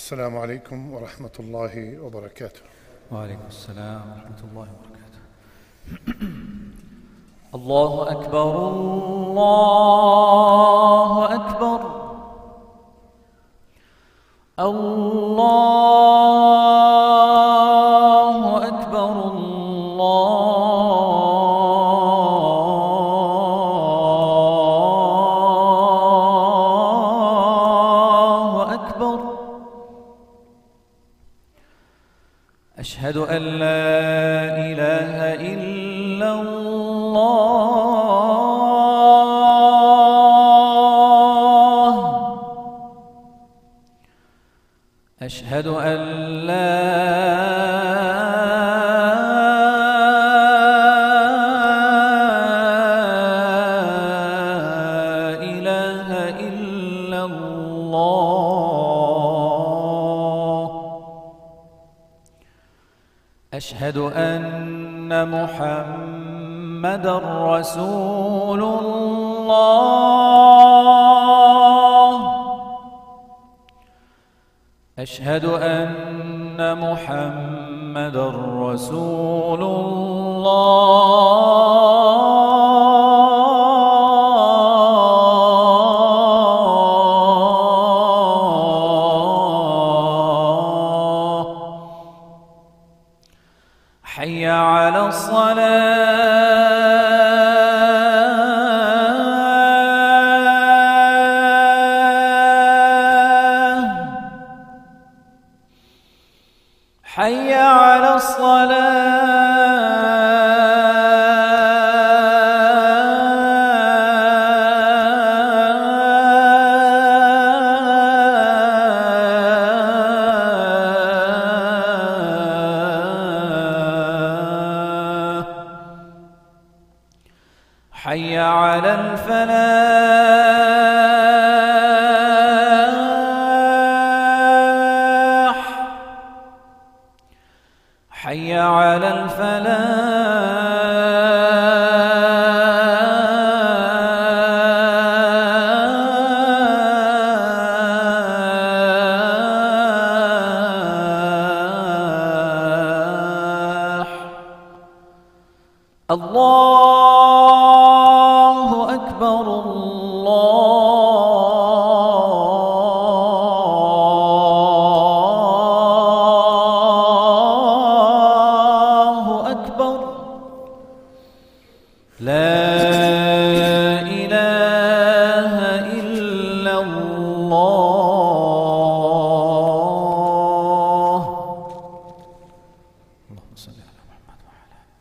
السلام عليكم ورحمة الله وبركاته. وعليكم السلام ورحمة الله وبركاته. الله أكبر الله أكبر الله أكبر الله أكبر. أشهد أن لا إله إلا الله. أشهد أن لا إله إلا الله. أشهد أن محمدًا رسول الله. أشهد أن محمدًا رسول الله. حي على الصلاة. حي على الصلاة. حي على الفلاح. حي على الفلاح. الله أكبر الله أكبر. لا إله إلا الله. اللهم صل على محمد وعلى آله.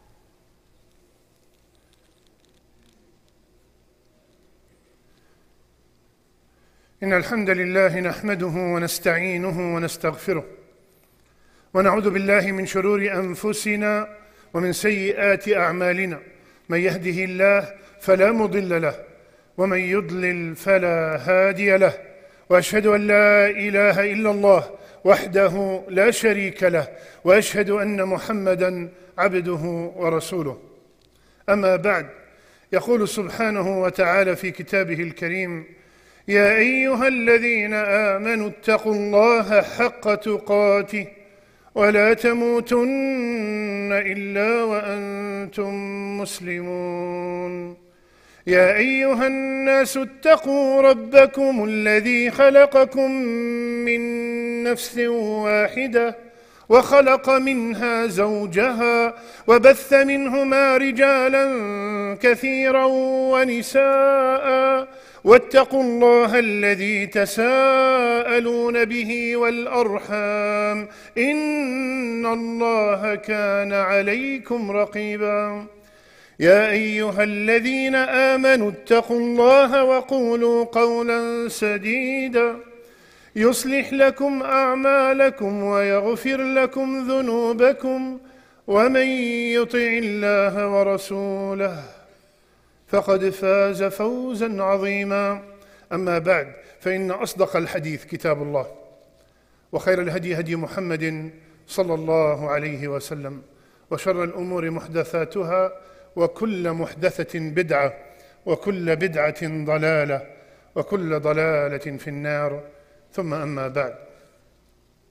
إن الحمد لله نحمده ونستعينه ونستغفره، ونعوذ بالله من شرور أنفسنا ومن سيئات أعمالنا. من يهده الله فلا مضل له، ومن يضلل فلا هادي له. وأشهد أن لا إله إلا الله وحده لا شريك له، وأشهد أن محمدًا عبده ورسوله. أما بعد، يقول سبحانه وتعالى في كتابه الكريم: يا أيها الذين آمنوا اتقوا الله حق تقاته ولا تموتن إلا وأنتم مسلمون. يا أيها الناس اتقوا ربكم الذي خلقكم من نفس واحدة وخلق منها زوجها وبث منهما رجالا كثيرا ونساء، واتقوا الله الذي تساءلون به والأرحام، إن الله كان عليكم رقيبا. يا أيها الذين آمنوا اتقوا الله وقولوا قولا سديدا يصلح لكم أعمالكم ويغفر لكم ذنوبكم، ومن يطع الله ورسوله فقد فاز فوزا عظيما. أما بعد، فإن أصدق الحديث كتاب الله، وخير الهدي هدي محمد صلى الله عليه وسلم، وشر الأمور محدثاتها، وكل محدثة بدعة، وكل بدعة ضلالة، وكل ضلالة في النار. ثم أما بعد،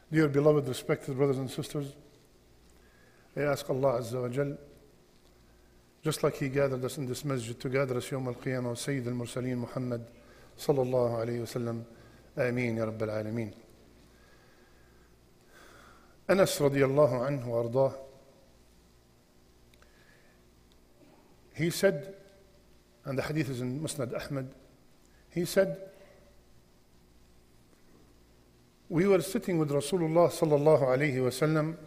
Dear beloved, respected brothers and sisters, I ask Allah Azza wa Jal, just like He gathered us in this masjid to gather us Yawm al-Qiyamah with Sayyid al-Mursaleen Muhammad sallallahu alayhi wa sallam, Ameen ya Rabbil Alameen. Anas radiyallahu anhu wa ardah, he said, and the hadith is in Musnad Ahmad, he said, we were sitting with Rasulullah sallallahu alayhi wa sallam,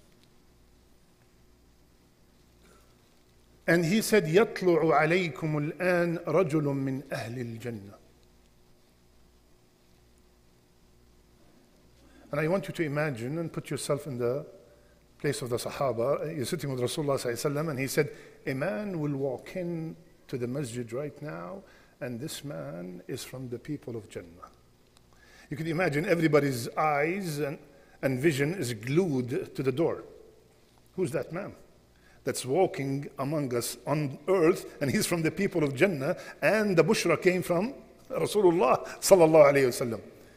and he said, يَطْلُعُ عَلَيْكُمُ الْآنَ رَجُلٌ مِّنْ أَهْلِ الْجَنَّةِ. And I want you to imagine and put yourself in the place of the Sahaba. You're sitting with Rasulullah sallallahu alayhi wa sallam, and he said, a man will walk in to the masjid right now, and this man is from the people of Jannah. You can imagine everybody's eyes and vision is glued to the door. Who's that man that's walking among us on earth, and he's from the people of Jannah, and the bushra came from Rasulullah sallallahu alayhi wa sallam.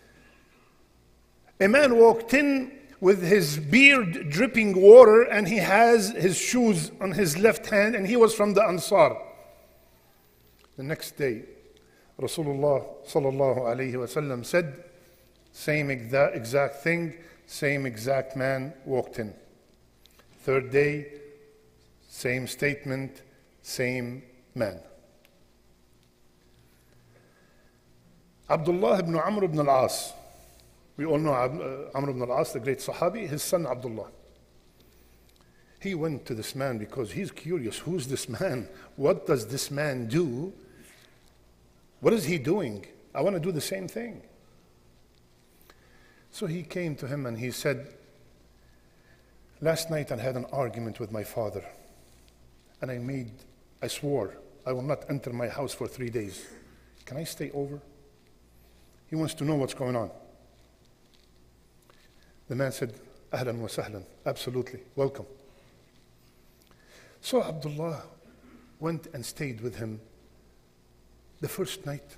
A man walked in with his beard dripping water, and he has his shoes on his left hand, and he was from the Ansar. The next day, Rasulullah sallallahu alayhi wa sallam said, same exact thing, same exact man walked in. Third day, same statement, same man. Abdullah ibn Amr ibn al-As. We all know Amr ibn al-As, the great Sahabi, his son Abdullah. He went to this man because he's curious. Who's this man? What does this man do? What is he doing? I want to do the same thing. So he came to him and he said, last night I had an argument with my father, and I swore I will not enter my house for 3 days. Can I stay over? He wants to know what's going on. The man said, Ahlan wa sahlan, absolutely, welcome. So Abdullah went and stayed with him the first night.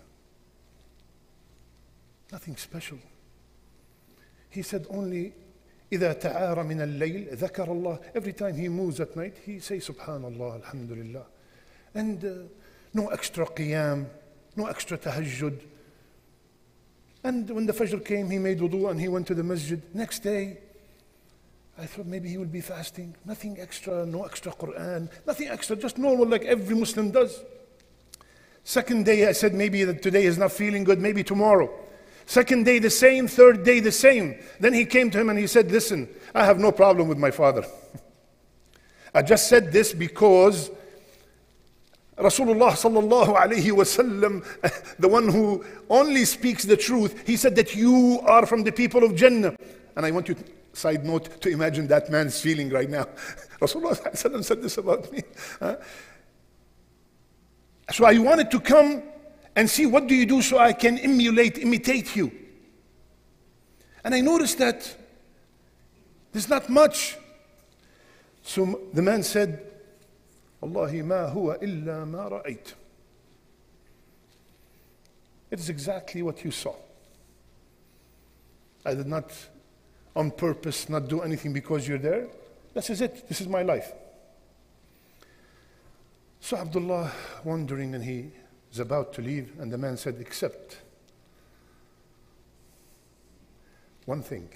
Nothing special. He said only, إِذَا تَعَارَ مِنَ اللَّيْلِ ذَكَرَ اللَّهِ. Every time he moves at night, he says, Subhanallah, Alhamdulillah. And no extra qiyam, no extra tahajjud. And when the Fajr came, he made wudu and he went to the masjid. Next day, I thought maybe he would be fasting. Nothing extra, no extra Quran, nothing extra, just normal like every Muslim does. Second day, I said maybe that today is not feeling good, maybe tomorrow. Second day the same, third day the same. Then he came to him and he said, listen, I have no problem with my father. I just said this because Rasulullah sallallahu alayhi wa sallam, the one who only speaks the truth, he said that you are from the people of Jannah. And I want you, side note, to imagine that man's feeling right now. Rasulullah sallallahu alayhi wa sallam said this about me. So I wanted to come and see what do you do so I can imitate you. And I noticed that there's not much. So the man said, Wallahi ma huwa illa ma ra'ayt. It is exactly what you saw. I did not on purpose not do anything because you're there. This is it. This is my life. So Abdullah wondering, and he is about to leave, and the man said, except one thing.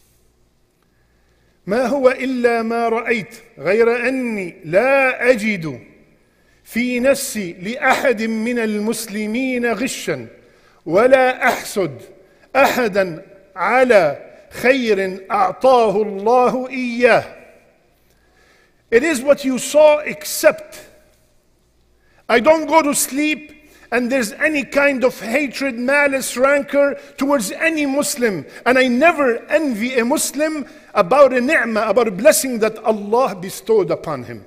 ما هو إلا ما رأيت غير أني لا أجد في نفسي لأحد من المسلمين غشا ولا أحسد أحدا على خير أعطاه الله إياه. It is what you saw, except I don't go to sleep and there's any kind of hatred, malice, rancor towards any Muslim. And I never envy a Muslim about a ni'mah, about a blessing that Allah bestowed upon him.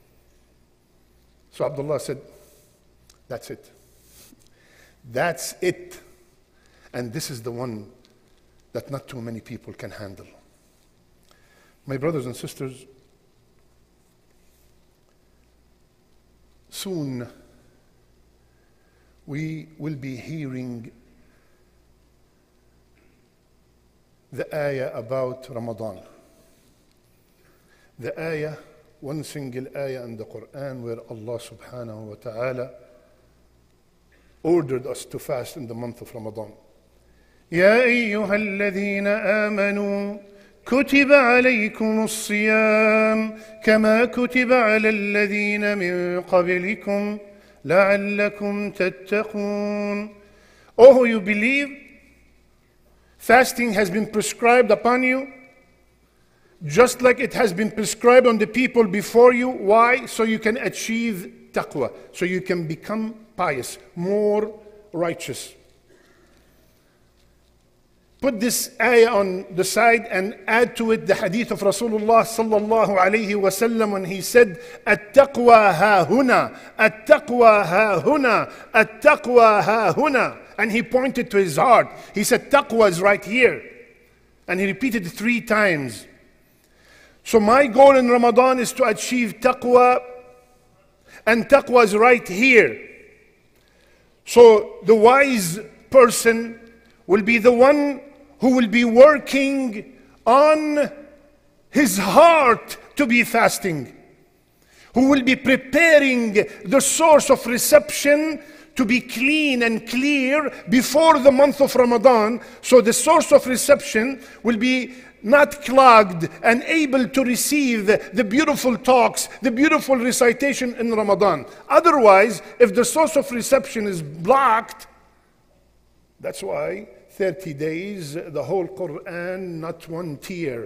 So Abdullah said, that's it. That's it. And this is the one that not too many people can handle. My brothers and sisters, soon we will be hearing the ayah about Ramadan. The ayah, one single ayah in the Quran where Allah subhanahu wa ta'ala ordered us to fast in the month of Ramadan. يا أيها الذين آمنوا كتب عليكم الصيام كما كتب على الذين من قبلكم لعلكم تتقون. Oh, who you believe, fasting has been prescribed upon you, just like it has been prescribed on the people before you. Why? So you can achieve taqwa, so you can become pious, more righteous. Put this ayah on the side and add to it the hadith of Rasulullah sallallahu alayhi wa sallam when he said, "At-taqwa ha huna, at-taqwa ha huna, at-taqwa ha huna." And he pointed to his heart. He said, "Taqwa is right here." And he repeated it 3 times. So my goal in Ramadan is to achieve taqwa, and taqwa is right here. So the wise person will be the one who will be working on his heart to be fasting, who will be preparing the source of reception to be clean and clear before the month of Ramadan, so the source of reception will be not clogged and able to receive the beautiful talks, the beautiful recitation in Ramadan. Otherwise, if the source of reception is blocked, that's why 30 days, the whole Quran, not one tear.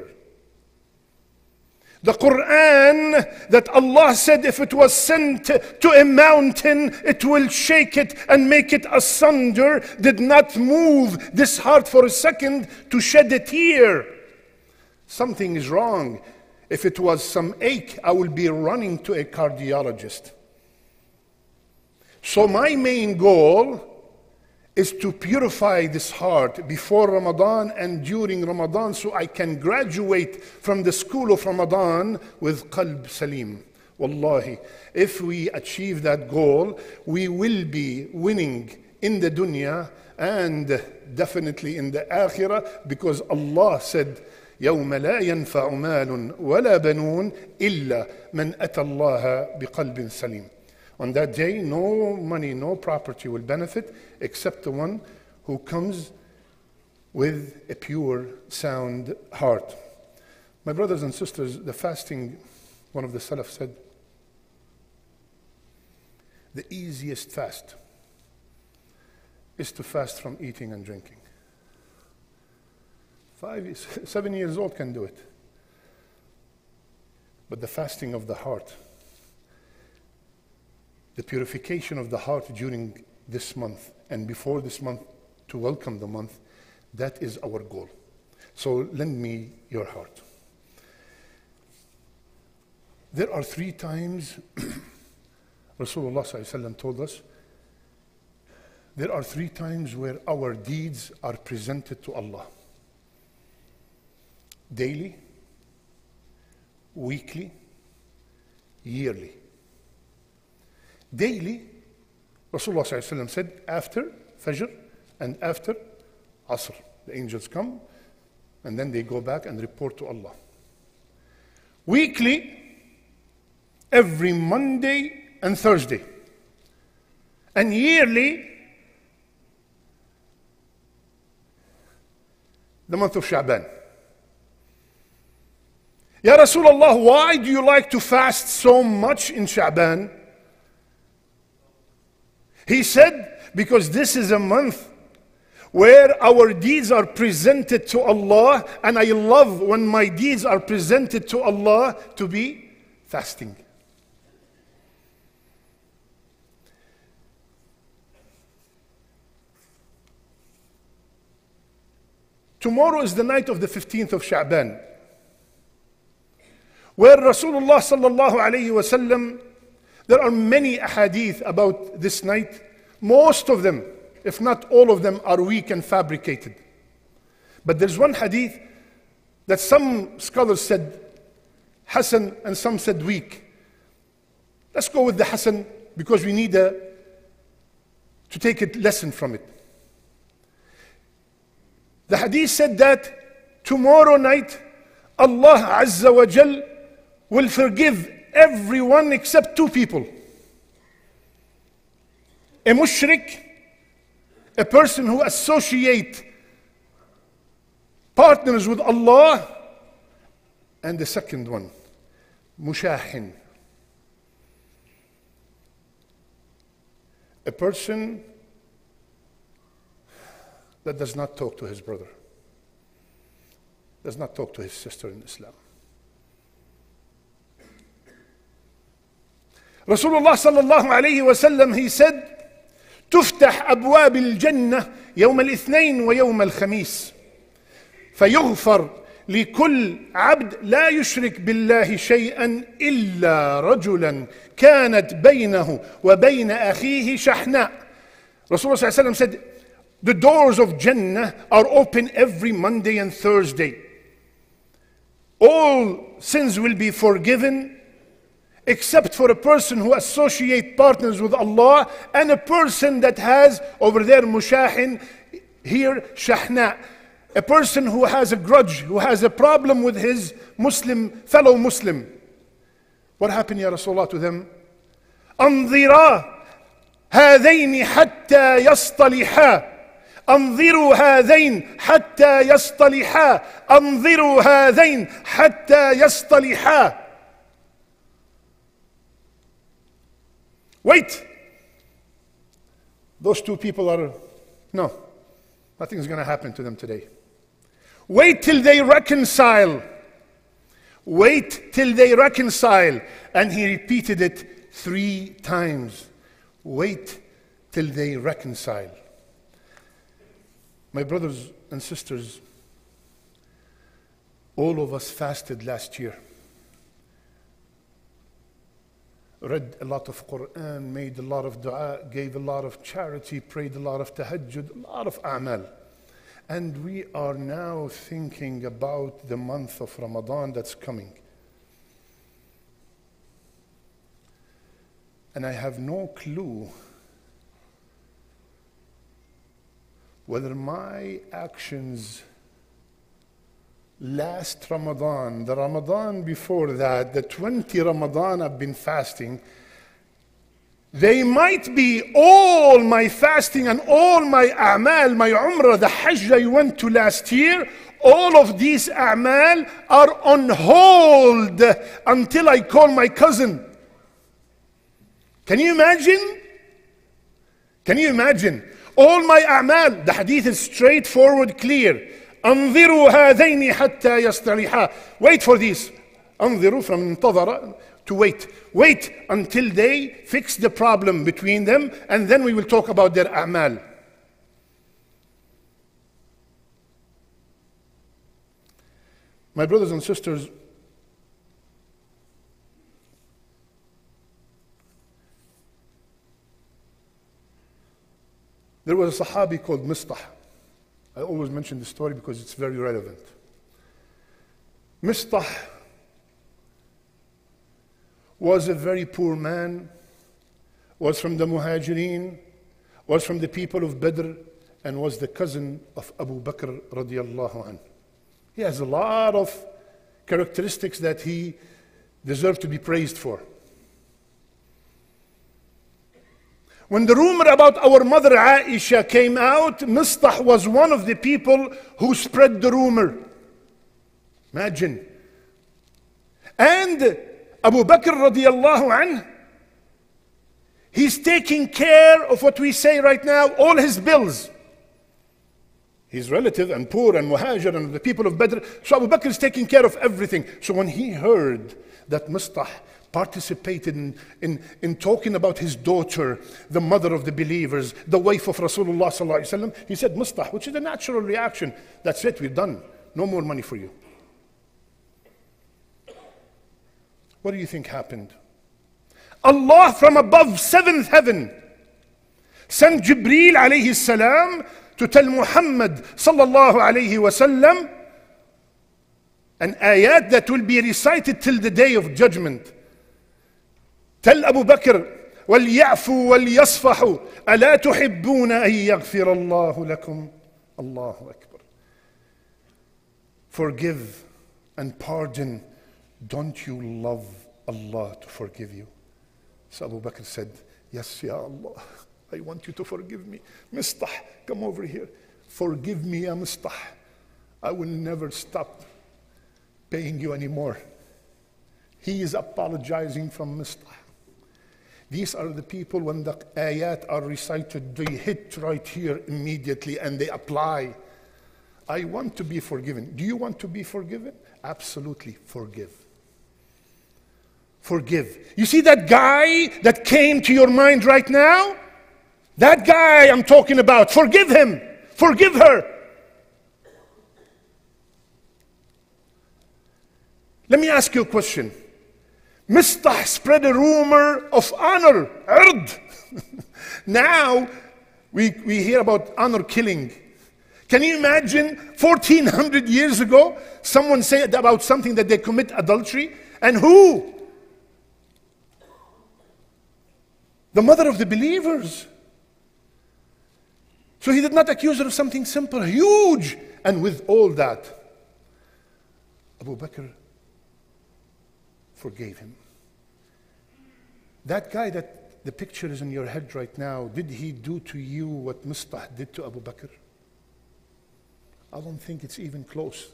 The Quran that Allah said if it was sent to a mountain, it will shake it and make it asunder, did not move this heart for a second to shed a tear. Something is wrong. If it was some ache, I will be running to a cardiologist. So my main goal is to purify this heart before Ramadan and during Ramadan, so I can graduate from the school of Ramadan with qalb salim. Wallahi, if we achieve that goal, we will be winning in the dunya and definitely in the akhirah, because Allah said, يوم لا ينفع مال ولا بنون إلا من أتى الله بقلب سليم. On that day, no money, no property will benefit except the one who comes with a pure, sound heart. My brothers and sisters, the fasting, one of the Salaf said, the easiest fast is to fast from eating and drinking. 7 years old can do it. But the fasting of the heart, the purification of the heart during this month and before this month to welcome the month, that is our goal. So lend me your heart. There are 3 times Rasulullah ﷺ told us, there are 3 times where our deeds are presented to Allah. Daily, weekly, yearly. Daily, Rasulullah ﷺ said, after Fajr and after Asr. The angels come and then they go back and report to Allah. Weekly, every Monday and Thursday. And yearly, the month of Sha'ban. Ya Rasulullah, why do you like to fast so much in Sha'ban? He said, because this is a month where our deeds are presented to Allah, and I love when my deeds are presented to Allah to be fasting. Tomorrow is the night of the 15th of Sha'ban, where Rasulullah sallallahu alayhi wa sallam, there are many ahadith about this night. Most of them, if not all of them, are weak and fabricated. But there's one hadith that some scholars said Hasan and some said weak. Let's go with the Hasan because we need to take a lesson from it. The hadith said that tomorrow night, Allah Azza wa Jal will forgive everyone except two people. A mushrik, a person who associates partners with Allah, and the second one, mushahin, a person that does not talk to his brother, does not talk to his sister in Islam. Rasulullah sallallahu alayhi wa sallam, he said, تفتح أبواب الجنة يوم الاثنين ويوم الخميس فيغفر لكل عبد لا يشرك بالله شيئا إلا رجلا كانت بينه وبين أخيه شحناء. Rasulullah sallallahu alayhi wa sallam said, the doors of Jannah are open every Monday and Thursday. All sins will be forgiven except for a person who associates partners with Allah, and a person that has, over there, mushahin, here, shahna, a person who has a grudge, who has a problem with his fellow Muslim. What happened, Ya Rasulullah, to them? أنظرا هذين حتى يصطلحا أنظروا هذين حتى يصطلحا أنظروا هذين حتى يصطلحا. Wait! Those two people no, nothing's going to happen to them today. Wait till they reconcile. Wait till they reconcile. And he repeated it 3 times. Wait till they reconcile. My brothers and sisters, all of us fasted last year. Read a lot of Quran, made a lot of dua, gave a lot of charity, prayed a lot of tahajjud, a lot of a'mal. And we are now thinking about the month of Ramadan that's coming. And I have no clue whether my actions last Ramadan, the Ramadan before that, the 20 Ramadan I've been fasting, they might be all my fasting and all my a'mal, my umrah, the hajj I went to last year, all of these a'mal are on hold until I call my cousin. Can you imagine? Can you imagine? All my a'mal, the hadith is straightforward, clear. أنظروا هذين حتى يصطلحا. Wait for this. أنظروا from انتظر, to wait. Wait until they fix the problem between them, and then we will talk about their a'mal. My brothers and sisters, there was a Sahabi called Mistah. I always mention this story because it's very relevant. Mistah was a very poor man, was from the Muhajirin, was from the people of Badr, and was the cousin of Abu Bakr radiallahu anhu. He has a lot of characteristics that he deserved to be praised for. When the rumor about our mother Aisha came out, Mistah was one of the people who spread the rumor. Imagine. And Abu Bakr radiallahu anhu, he's taking care of what we say right now, all his bills. His relative and poor and muhajir and the people of Badr. So Abu Bakr is taking care of everything. So when he heard that Mistah participated in talking about his daughter, the mother of the believers, the wife of Rasulullah sallallahu alaihi wasallam, he said, Mistah, which is a natural reaction. That's it, we're done. No more money for you. What do you think happened? Allah from above, 7th heaven, sent Jibreel alayhi salam to tell Muhammad sallallahu alayhi wasallam an ayat that will be recited till the day of judgment. Tell Abu Bakr, وَلْيَعْفُوا وَلْيَصْفَحُوا أَلَا تُحِبُّونَ أَن يَغْفِرَ اللَّهُ لَكُمْ. Allahu Akbar. forgive and pardon. Don't you love Allah to forgive you? So Abu Bakr said, yes, Ya Allah, I want you to forgive me. Mistah, come over here. Forgive me, Ya Mistah. I will never stop paying you anymore. He is apologizing from Mistah. These are the people, when the ayat are recited, they hit right here immediately and they apply. I want to be forgiven. Do you want to be forgiven? Absolutely, forgive. Forgive. You see that guy that came to your mind right now? That guy I'm talking about. Forgive him. Forgive her. Let me ask you a question. Mistah spread a rumor of honor, ird. Now we hear about honor killing. Can you imagine 1400 years ago someone said about something that they commit adultery? And who? The mother of the believers. So he did not accuse her of something simple, huge. And with all that, Abu Bakr forgave him. That guy that the picture is in your head right now, did he do to you what Mistah did to Abu Bakr? I don't think it's even close.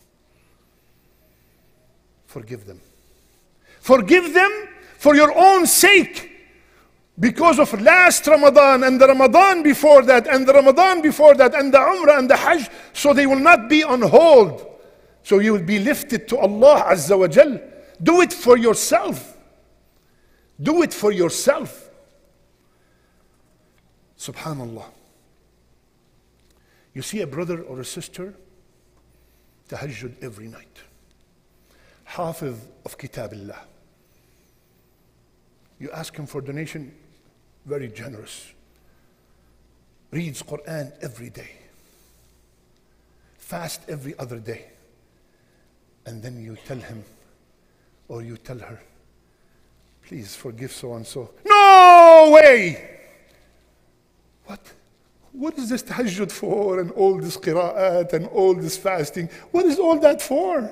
Forgive them. Forgive them for your own sake. Because of last Ramadan and the Ramadan before that and the Ramadan before that and the Umrah and the Hajj, so they will not be on hold. So you will be lifted to Allah Azza wa Jal. Do it for yourself. Do it for yourself. Subhanallah. You see a brother or a sister, tahajjud every night. Hafiz of Kitabillah. You ask him for donation, very generous. Reads Quran every day. Fast every other day. And then you tell him, or you tell her, please forgive so and so. No way! What? What is this tahajjud for, and all this qira'at and all this fasting? What is all that for?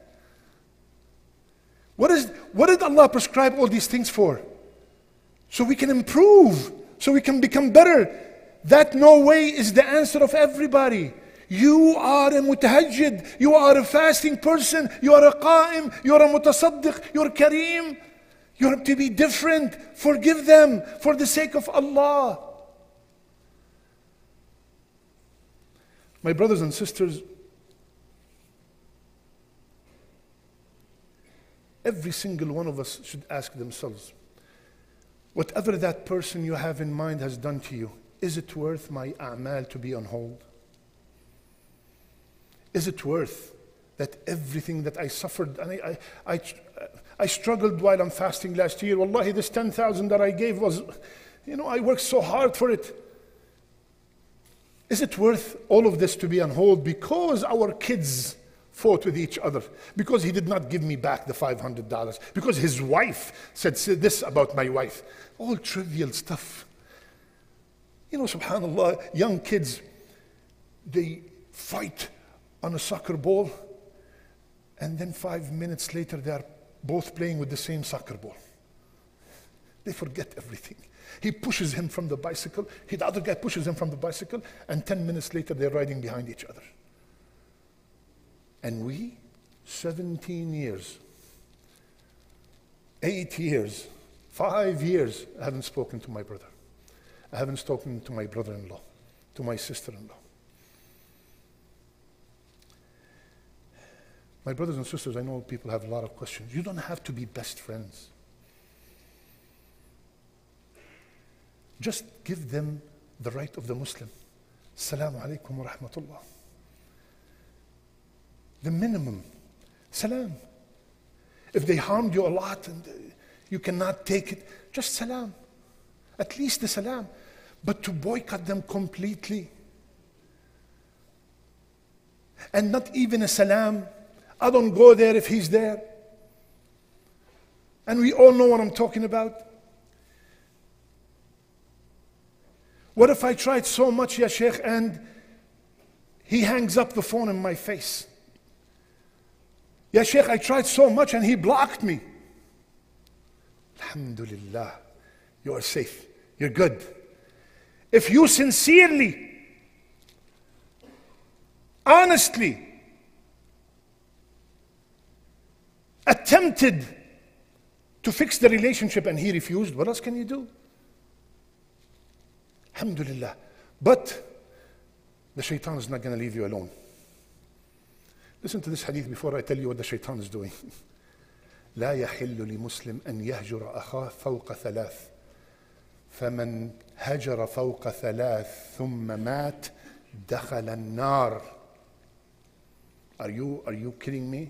What did Allah prescribe all these things for? So we can improve, so we can become better. That no way is the answer of everybody. You are a mutahajjid, you are a fasting person, you are a qa'im, you are a mutasaddiq, you are kareem. You have to be different. Forgive them for the sake of Allah. My brothers and sisters, every single one of us should ask themselves, whatever that person you have in mind has done to you, is it worth my a'mal to be on hold? Is it worth that everything that I suffered, and I struggled while I'm fasting last year. Wallahi, this 10,000 that I gave was, I worked so hard for it. Is it worth all of this to be on hold because our kids fought with each other? Because he did not give me back the $500? Because his wife said this about my wife? All trivial stuff. Subhanallah, young kids, they fight on a soccer ball, and then 5 minutes later they are both playing with the same soccer ball. They forget everything. He pushes him from the bicycle, the other guy pushes him from the bicycle, and 10 minutes later they're riding behind each other. And we, 17 years, 8 years, 5 years, I haven't spoken to my brother. I haven't spoken to my brother-in-law, to my sister-in-law. My brothers and sisters, I know people have a lot of questions. You don't have to be best friends. Just give them the right of the Muslim. Assalamu alaikum wa rahmatullah. The minimum. Salam. If they harmed you a lot and you cannot take it, just salam. At least the salam. But to boycott them completely, and not even a salam, I don't go there if he's there. And we all know what I'm talking about. What if I tried so much, Ya Sheikh, and he hangs up the phone in my face? Ya Sheikh, I tried so much and he blocked me. Alhamdulillah, you are safe. You're good. If you sincerely, honestly attempted to fix the relationship and he refused, what else can you do? Alhamdulillah. But the shaitan is not going to leave you alone. Listen to this hadith before I tell you what the shaitan is doing. لا يحل لمسلم أن يهجر أخاه فوق ثلاث فمن هجر فوق ثلاث ثم مات دخل النار. Are you kidding me?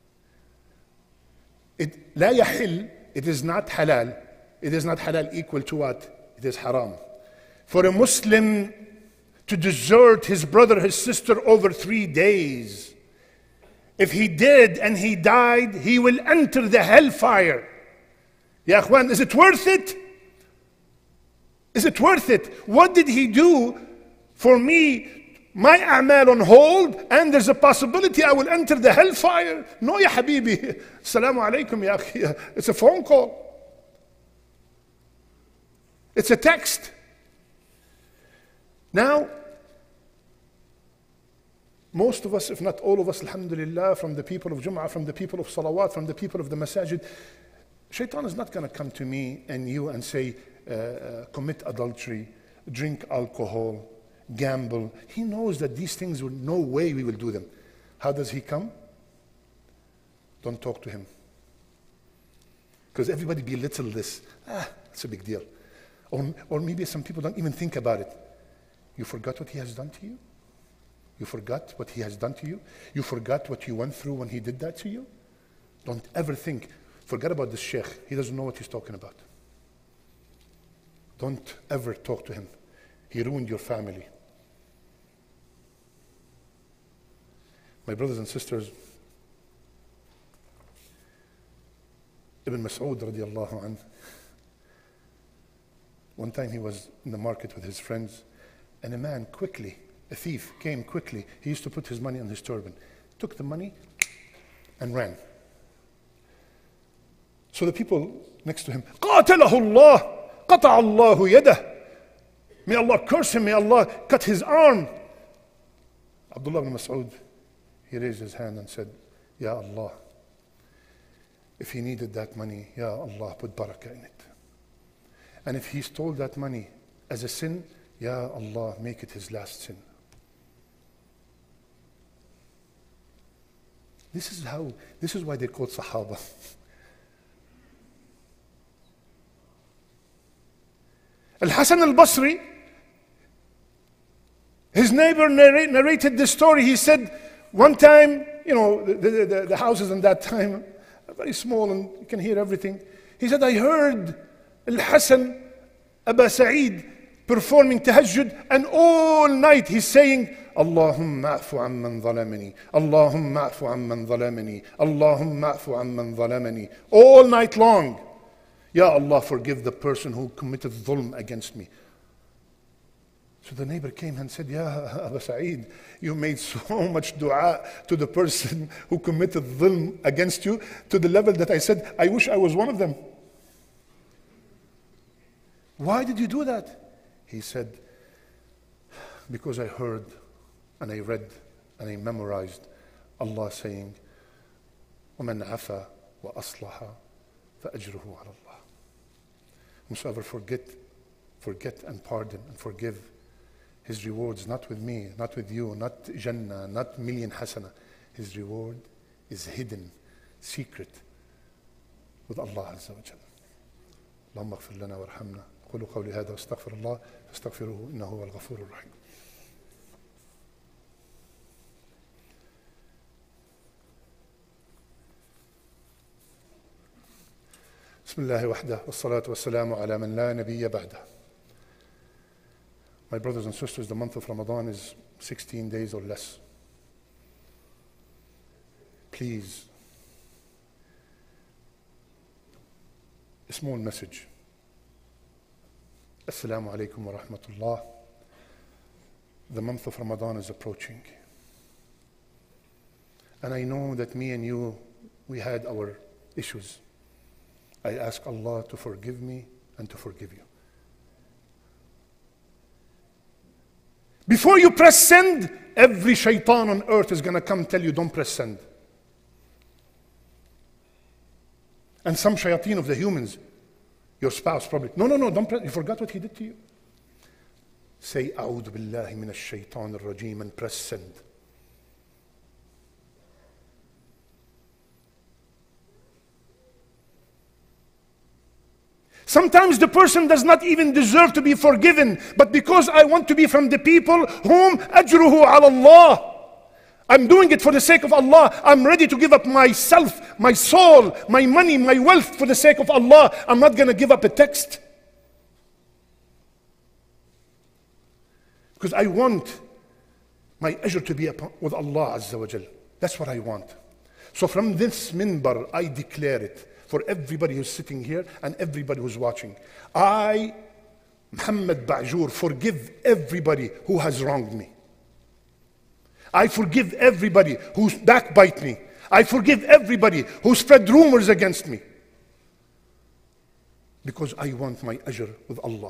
لا يحل, it is not halal. It is not halal equal to what? It is haram. For a Muslim to desert his brother, his sister over 3 days, if he did and he died, he will enter the hellfire. Ya akhwan, is it worth it? Is it worth it? What did he do for me? My a'mal on hold, and there's a possibility I will enter the hellfire. No, ya habibi. Assalamu alaikum, ya akhi. It's a phone call. It's a text. Now, most of us, if not all of us, alhamdulillah, from the people of Jum'ah, from the people of Salawat, from the people of the Masajid, Shaitan is not going to come to me and you and say, commit adultery, drink alcohol, gamble. He knows that these things, no way we will do them. How does he come? Don't talk to him. Because everybody belittle this. It's a big deal. Or maybe some people don't even think about it. You forgot what he has done to you? You forgot what he has done to you? You forgot what you went through when he did that to you? Don't ever think, forget about this sheikh. He doesn't know what he's talking about. Don't ever talk to him. He ruined your family. My brothers and sisters, Ibn Mas'ud radiallahu anhu, one time he was in the market with his friends, and a man quickly, a thief came quickly. He used to put his money on his turban, took the money and ran. So the people next to him, قَاتَلَهُ اللَّهُ قَطَعَ اللَّهُ يَدَهُ. May Allah curse him, may Allah cut his arm. Abdullah ibn Mas'ud, he raised his hand and said, Ya Allah, if he needed that money, Ya Allah, put barakah in it. And if he stole that money as a sin, Ya Allah, make it his last sin. This is why they're called Sahaba. Al-Hasan al-Basri, his neighbor narrated this story. He said, one time, you know, the houses in that time are very small and you can hear everything. He said, I heard Al-Hasan Aba Sa'id performing tahajjud, and all night he's saying, Allahumma afu amman zalamani, Allahumma afu amman zalamani, Allahumma afu amman zalamani. All night long. Ya Allah, forgive the person who committed dhulm against me. So the neighbor came and said, Ya Aba Sa'id, you made so much dua to the person who committed dhulm against you, to the level that I said, I wish I was one of them. Why did you do that? He said, because I heard and I read and I memorized Allah saying, وَمَنْ عَفَى وَأَصْلَحَ فَأَجْرُهُ عَلَى اللَّهِ. Whosoever forget and pardon and forgive, his rewards not with me, not with you, not Jannah, not million hasana. His reward is hidden, secret with Allah Azza wa Jalla. اللهم اغفر لنا وارحمنا. قولوا قولي هذا واستغفر الله فاستغفروه إنه هو الغفور الرحيم. بسم الله وحده والصلاة والسلام على من لا نبي بعده. My brothers and sisters, the month of Ramadan is 16 days or less. Please, a small message. Assalamu alaikum wa rahmatullah. The month of Ramadan is approaching. And I know that me and you we had our issues. I ask Allah to forgive me and to forgive you. Before you press send, every shaitan on earth is going to come tell you, don't press send. And some shayateen of the humans, your spouse probably, no, don't press, you forgot what he did to you. Say, A'udhu billahi minash shaitan ar-rajim, and press send. Sometimes the person does not even deserve to be forgiven, but because I want to be from the people whom ajruhu ala Allah, I'm doing it for the sake of Allah. I'm ready to give up myself, my soul, my money, my wealth for the sake of Allah. I'm not going to give up a text. Because I want my ajr to be with Allah Azza wa Jal. That's what I want. So from this minbar, I declare it for everybody who's sitting here and everybody who's watching. I, Muhammad Ba'jour, forgive everybody who has wronged me. I forgive everybody who's backbite me. I forgive everybody who spread rumors against me. Because I want my ajr with Allah.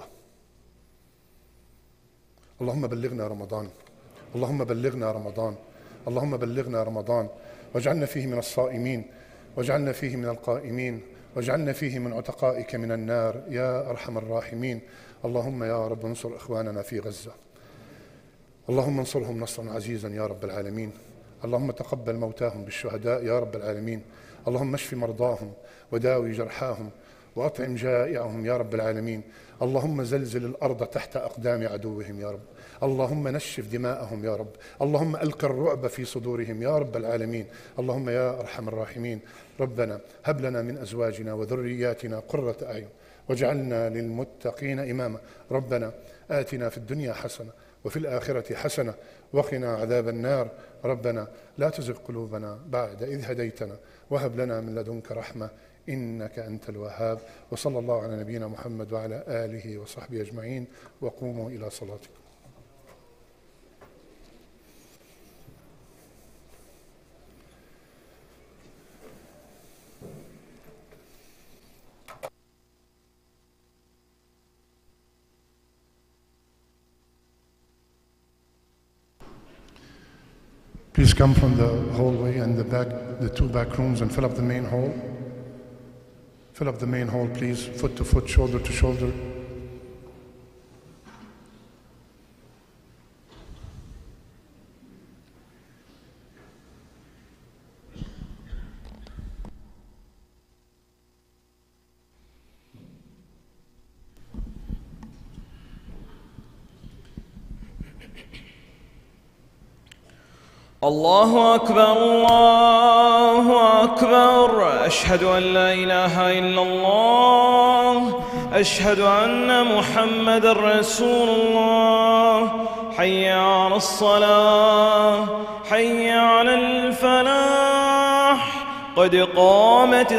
اللهم بلغنا رمضان اللهم بلغنا رمضان اللهم بلغنا رمضان واجعلنا فيه من الصائمين واجعلنا فيه من القائمين واجعلنا فيه من عتقائك من النار يا أرحم الراحمين. اللهم يا رب انصر إخواننا في غزة. اللهم انصرهم نصرا عزيزا يا رب العالمين. اللهم تقبل موتاهم بالشهداء يا رب العالمين. اللهم اشف مرضاهم وداوي جرحاهم وأطعم جائعهم يا رب العالمين. اللهم زلزل الأرض تحت أقدام عدوهم يا رب. اللهم نشف دماءهم يا رب. اللهم ألق الرعب في صدورهم يا رب العالمين. اللهم يا أرحم الراحمين. ربنا هب لنا من أزواجنا وذرياتنا قرة أعين واجعلنا للمتقين إماما. ربنا آتنا في الدنيا حسنة وفي الآخرة حسنة وقنا عذاب النار. ربنا لا تزغ قلوبنا بعد إذ هديتنا وهب لنا من لدنك رحمة إنك أنت الوهاب. وصلى الله على نبينا محمد وعلى آله وصحبه أجمعين وقوموا إلى صلاتكم. Please come from the hallway and the two back rooms and fill up the main hall. Fill up the main hall, please, foot to foot, shoulder to shoulder. الله أكبر الله أكبر. أشهد أن لا إله إلا الله. أشهد أن محمد رسول الله. حي على الصلاة حي على الفلاح. قد قامت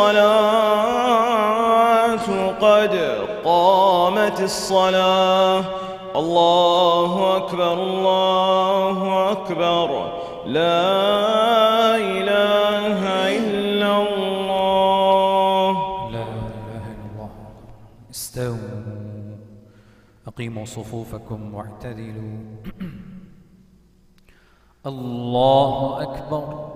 الصلاة قد قامت الصلاة. الله أكبر الله أكبر. لا إله إلا الله. لا إله إلا الله. استووا أقيموا صفوفكم واعتدلوا. الله أكبر.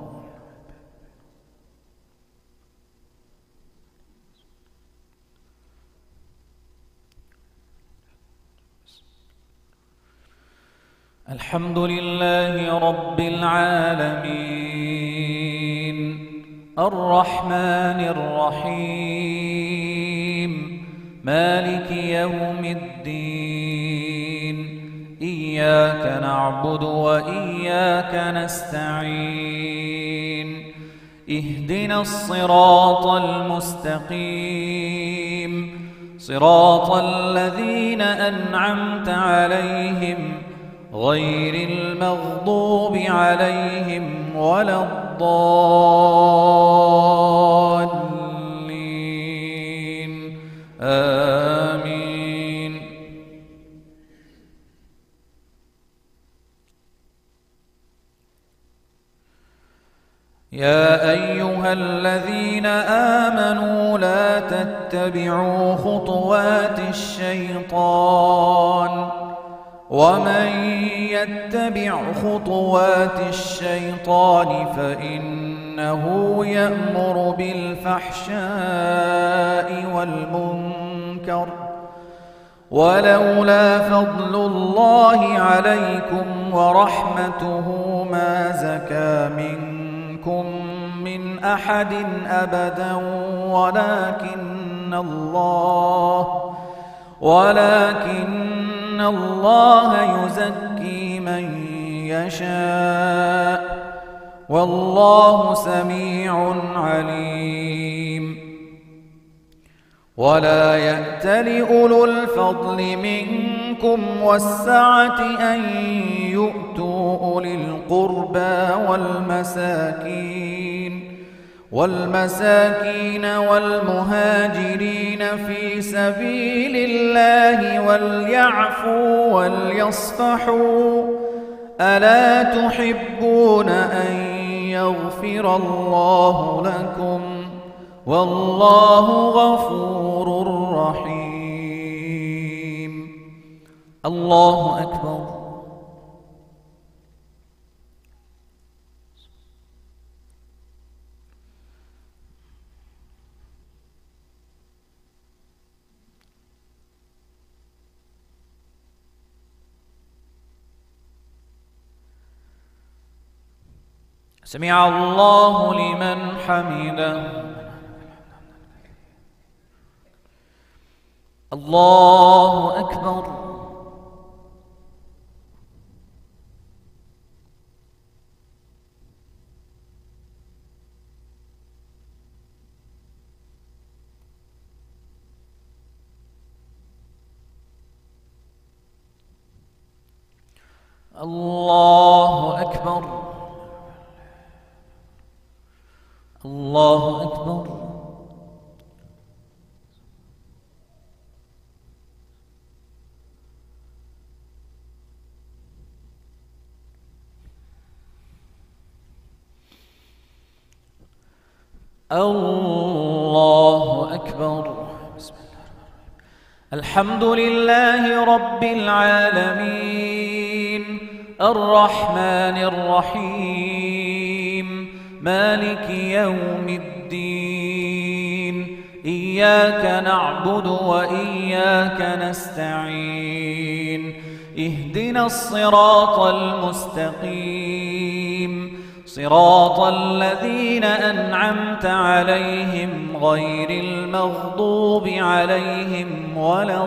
الحمد لله رب العالمين الرحمن الرحيم مالك يوم الدين. إياك نعبد وإياك نستعين. اهدنا الصراط المستقيم صراط الذين أنعمت عليهم غير المغضوب عليهم ولا الضالين. آمين. يا أيها الذين آمنوا لا تتبعوا خطوات الشيطان ومن يتبع خطوات الشيطان فإنه يأمر بالفحشاء والمنكر ولولا فضل الله عليكم ورحمته ما زكى منكم من أحد أبدا ولكن الله يزكي من يشاء والله سميع عليم ولا يأتل أولو الفضل منكم والسعة أن يؤتوا أولي القربى والمساكين والمهاجرين في سبيل الله وليعفوا وليصفحوا ألا تحبون أن يغفر الله لكم والله غفور رحيم. الله أكبر. سمع الله لمن حمده. الله أكبر. الله أكبر. الله أكبر. الله أكبر. بسم الله الحمد لله رب العالمين الرحمن الرحيم مالك يوم الدين إياك نعبد وإياك نستعين اهدنا الصراط المستقيم صراط الذين أنعمت عليهم غير المغضوب عليهم ولا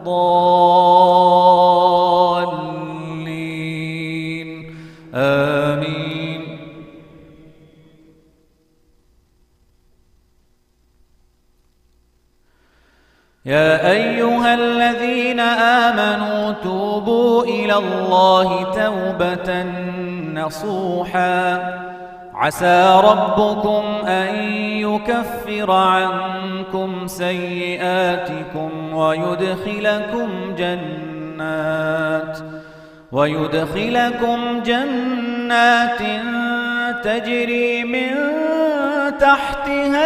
الضالين آمين. يا أيها الذين آمنوا توبوا إلى الله توبة نصوحا عسى ربكم أن يكفر عنكم سيئاتكم ويدخلكم جنات تجري من تحتها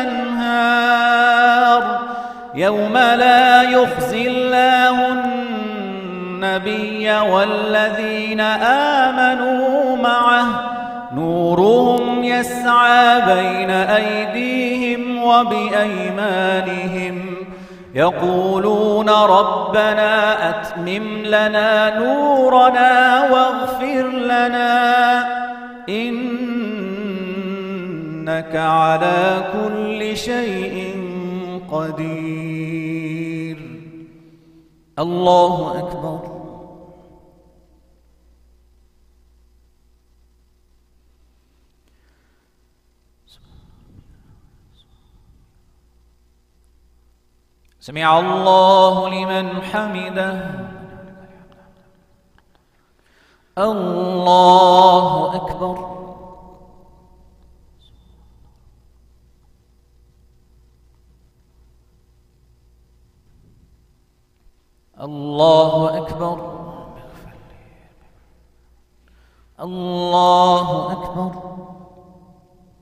الأنهار يوم لا يخزي الله النبي والذين آمنوا معه نورهم يسعى بين أيديهم وبأيمانهم يقولون ربنا أتمم لنا نورنا واغفر لنا إنك على كل شيء قدير. الله أكبر. سمع الله لمن حمده. الله أكبر. الله أكبر. الله أكبر.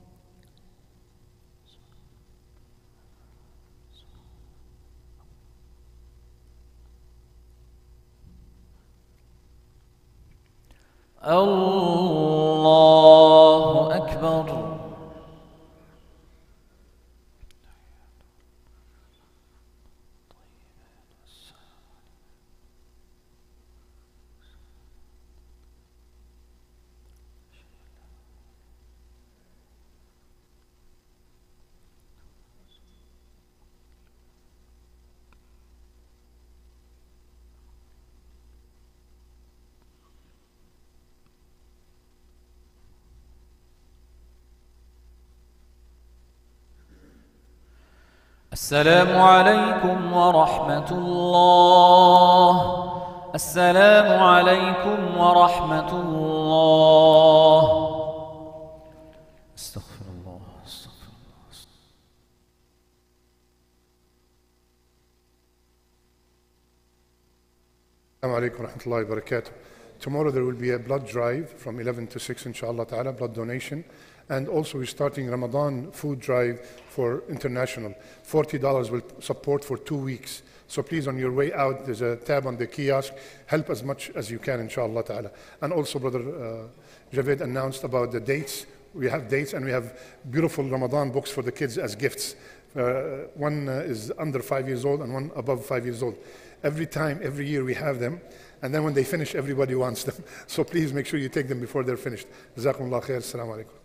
الله أكبر. السلام عليكم ورحمة الله. السلام عليكم ورحمة الله. استغفر الله استغفر الله. Assalamu alaikum wa rahmatullahi wa barakatuh. Tomorrow there will be a blood drive from 11 to 6 inshallah ta'ala, blood donation. And also we're starting Ramadan food drive for international. $40 will support for 2 weeks. So please, on your way out, there's a tab on the kiosk. Help as much as you can, inshallah ta'ala. And also, Brother Javed announced about the dates. We have dates and we have beautiful Ramadan books for the kids as gifts. One is under 5 years old and one above 5 years old. Every year we have them. And then when they finish, everybody wants them. So please make sure you take them before they're finished. Jazakumullah khair. Assalamu alaikum.